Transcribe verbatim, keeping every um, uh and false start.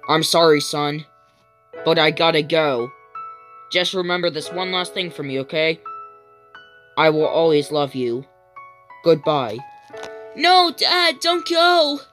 I'm sorry, son, but I gotta go. Just remember this one last thing for me, okay? I will always love you. Goodbye. No, Dad, don't go!